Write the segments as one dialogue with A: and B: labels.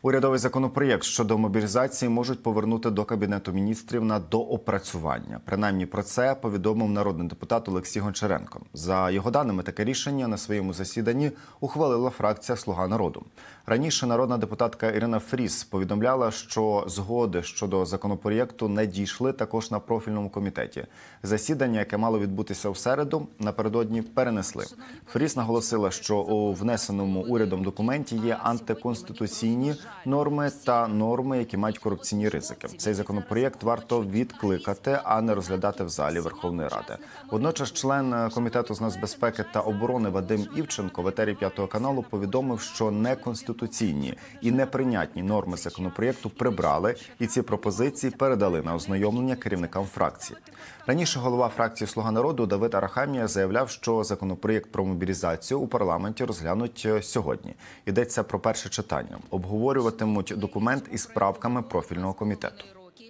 A: Урядовий законопроєкт щодо мобілізації можуть повернути до Кабінету міністрів на доопрацювання. Принаймні про це повідомив народний депутат Олексій Гончаренко. За його даними, таке рішення на своєму засіданні ухвалила фракція «Слуга народу». Раніше народна депутатка Ірина Фріз повідомляла, що згоди щодо законопроєкту не дійшли також на профільному комітеті. Засідання, яке мало відбутися у середу, напередодні перенесли. Фріз наголосила, що у внесеному урядом документі є антиконституційні норми та норми, які мають корупційні ризики. Цей законопроєкт варто відкликати, а не розглядати в залі Верховної Ради. Водночас член Комітету з нацбезпеки та оборони Вадим Івченко в етері 5 каналу повідомив, що неконституційні і неприйнятні норми законопроєкту прибрали, і ці пропозиції передали на ознайомлення керівникам фракції. Раніше голова фракції «Слуга народу» Давид Арахамія заявляв, що законопроєкт про мобілізацію у парламенті розглянуть сьогодні. Йдеться про перше читання. Обговорюватимуть документ із правками профільного комітету.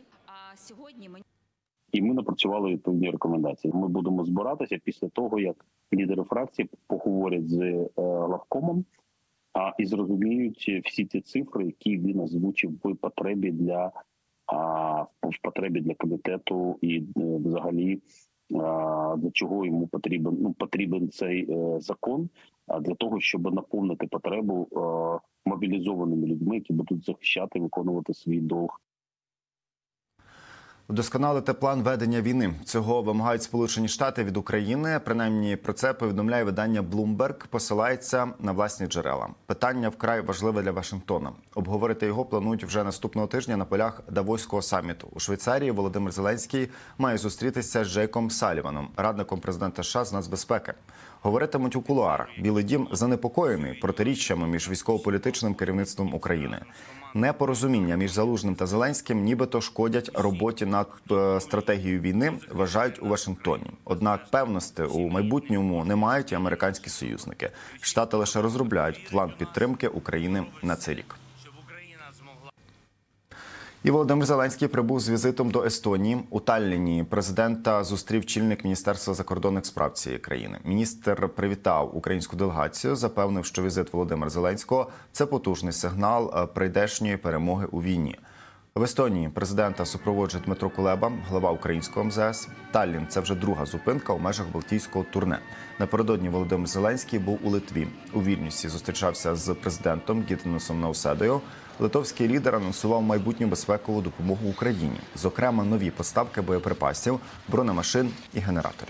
B: І ми напрацювали відповідні рекомендації. Ми будемо збиратися після того, як лідери фракції поговорять з главкомом і зрозуміють всі ті цифри, які він озвучив в потребі для комітету і взагалі для чого йому потрібен цей закон, для того, щоб наповнити потребу мобілізованими людьми, які будуть захищати, виконувати свій долг.
A: Вдосконалити план ведення війни. Цього вимагають Сполучені Штати від України. Принаймні про це повідомляє видання Bloomberg, посилається на власні джерела. Питання вкрай важливе для Вашингтона. Обговорити його планують вже наступного тижня на полях Давоського саміту. У Швейцарії Володимир Зеленський має зустрітися з Джейком Саліваном, радником президента США з нацбезпеки. Говоритимуть у кулуарах. Білий дім занепокоєний протиріччями між військово-політичним керівництвом України. Непорозуміння між Залужним та Зеленським нібито шкодять роботі над стратегією війни, вважають у Вашингтоні. Однак певності у майбутньому не мають і американські союзники. Штати лише розробляють план підтримки України на цей рік. І Володимир Зеленський прибув з візитом до Естонії. У Талліні президента зустрів чільник Міністерства закордонних справ цієї країни. Міністр привітав українську делегацію, запевнив, що візит Володимира Зеленського – це потужний сигнал прийдешньої перемоги у війні. В Естонії президента супроводжує Дмитро Кулеба, глава українського МЗС. Таллін – це вже друга зупинка у межах Балтійського турне. Напередодні Володимир Зеленський був у Литві. У Вільнюсі зустрічався з президентом Гітанасом Науседою. Литовський лідер анонсував майбутню безпекову допомогу Україні. Зокрема, нові поставки боєприпасів, бронемашин і генераторів.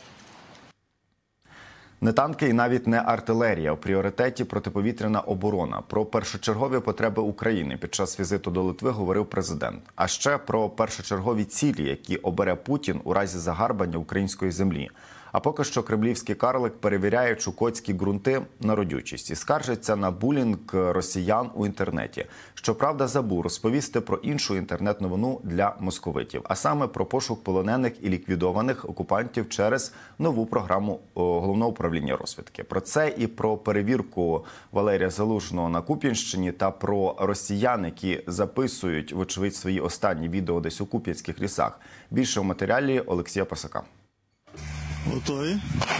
A: Не танки і навіть не артилерія. У пріоритеті протиповітряна оборона. Про першочергові потреби України під час візиту до Литви говорив президент. А ще про першочергові цілі, які обере Путін у разі загарбання української землі. А поки що кремлівський карлик перевіряє чукотські ґрунти на родючість і скаржиться на булінг росіян у інтернеті. Щоправда, забув розповісти про іншу інтернет-новину для московитів, а саме про пошук полонених і ліквідованих окупантів через нову програму Головного управління розвідки. Про це і про перевірку Валерія Залужного на Куп'янщині та про росіян, які записують, вочевидь, свої останні відео десь у куп'янських лісах. Більше в матеріалі Олексія Пасака.
C: Готові?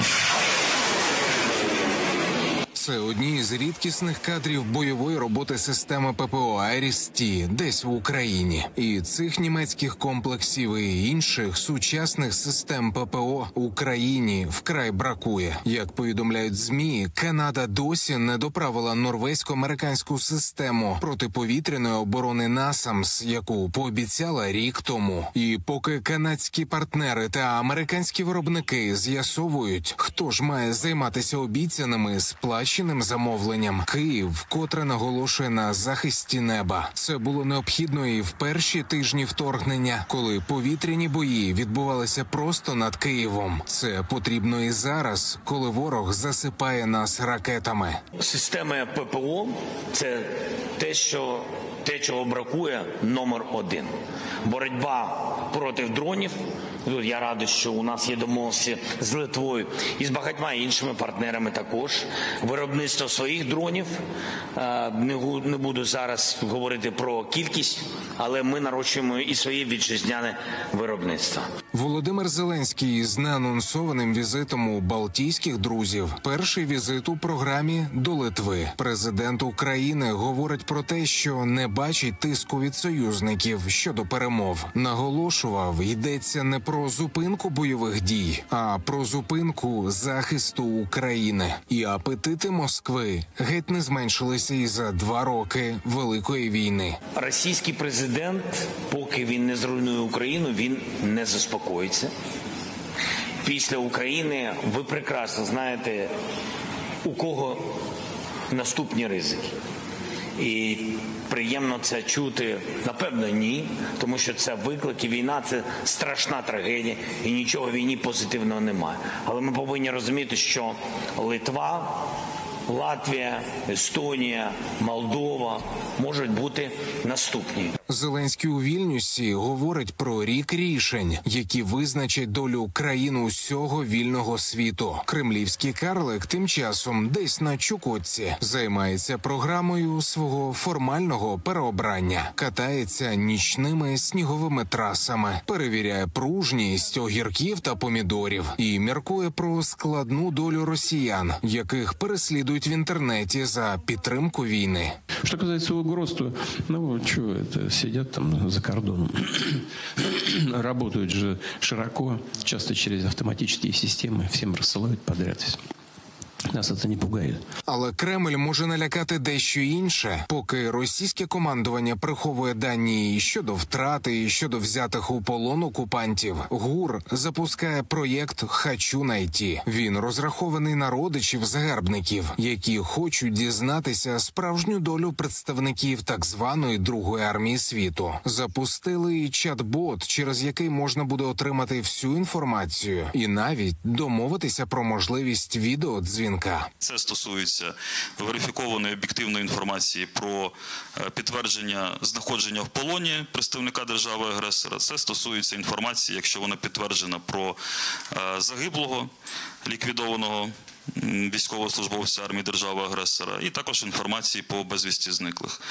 D: Це одні з рідкісних кадрів бойової роботи системи ППО «Айріс-Т» десь в Україні. І цих німецьких комплексів і інших сучасних систем ППО Україні вкрай бракує. Як повідомляють ЗМІ, Канада досі не доправила норвезько-американську систему протиповітряної оборони «Насамс», яку пообіцяла рік тому. І поки канадські партнери та американські виробники з'ясовують, хто ж має займатися обіцяними сплаченими замовленням, Київ вкотре наголошує на захисті неба. Це було необхідно і в перші тижні вторгнення, коли повітряні бої відбувалися просто над Києвом. Це потрібно і зараз, коли ворог засипає нас ракетами.
E: Системи ППО – це те, чого бракує номер один. Боротьба проти дронів, Тут я радий, що у нас є домовленості з Литвою і з багатьма іншими партнерами також. Виробництво своїх дронів. Не буду зараз говорити про кількість, але ми нарощуємо і своє вітчизняне виробництво.
D: Володимир Зеленський з неанонсованим візитом у балтійських друзів. Перший візит у програмі до Литви. Президент України говорить про те, що не бачить тиску від союзників щодо перемов. Наголошував, йдеться не про зупинку бойових дій, а про зупинку захисту України. І апетити Москви геть не зменшилися і за 2 роки Великої війни.
E: Російський президент, поки він не зруйнує Україну, він не заспокоїться. Після України ви прекрасно знаєте, у кого наступні ризики. І приємно це чути? Напевно, ні, тому що це виклики, війна – це страшна трагедія, і нічого в війні позитивного немає. Але ми повинні розуміти, що Литва, Латвія, Естонія, Молдова можуть бути наступні.
D: Зеленський у Вільнюсі говорить про рік рішень, які визначать долю країн усього вільного світу. Кремлівський карлик тим часом десь на Чукотці займається програмою свого формального переобрання, катається нічними сніговими трасами, перевіряє пружність огірків та помідорів і міркує про складну долю росіян, яких переслідують в интернете за підтримку війни.
F: Что касается угроз, то, чего это, сидят там за кордоном. Работают же широко, часто через автоматические системы, всем рассылают подряд. Нас це не пугає.
D: Але Кремль може налякати дещо інше, поки російське командування приховує дані і щодо втрати, і щодо взятих у полон окупантів. ГУР запускає проєкт «Хочу найти». Він розрахований на родичів загарбників, які хочуть дізнатися справжню долю представників так званої Другої армії світу. Запустили і чат-бот, через який можна буде отримати всю інформацію і навіть домовитися про можливість відеодзвінка.
G: Це стосується верифікованої об'єктивної інформації про підтвердження знаходження в полоні представника держави-агресора. Це стосується інформації, якщо вона підтверджена, про загиблого, ліквідованого військовослужбовця армії держави-агресора, і також інформації по безвісті зниклих.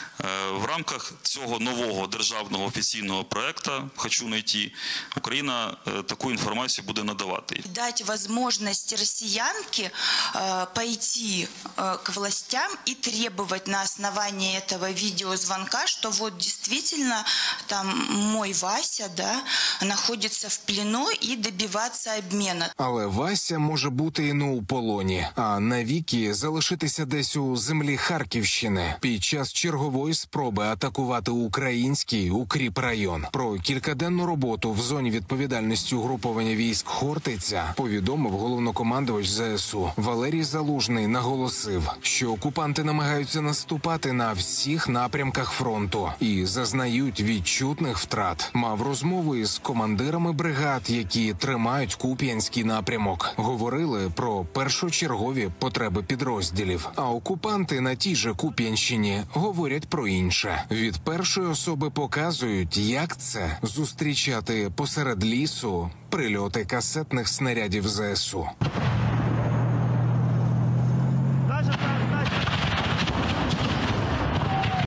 G: В рамках цього нового державного офіційного проекту «Хочу найти» Україна таку інформацію буде надавати.
H: Дать возможность россиянке пойти к властям и требовать на основании этого видеозвонка, что вот действительно там мой Вася, находится в плену, и добиваться обмена.
D: Але Вася може бути і не у полоні, а навіки залишитися десь у землі Харківщини під час чергової спроби атакувати український укріпрайон. Про кількаденну роботу в зоні відповідальності угруповання військ «Хортиця» повідомив головнокомандувач ЗСУ. Валерій Залужний наголосив, що окупанти намагаються наступати на всіх напрямках фронту і зазнають відчутних втрат. Мав розмову із командирами бригад, які тримають Куп'янський напрямок. Говорили про першочергові потреби підрозділів. А окупанти на тій же Куп'янщині говорять про інше. Від першої особи показують, як це зустрічати посеред лісу прильоти касетних снарядів ЗСУ.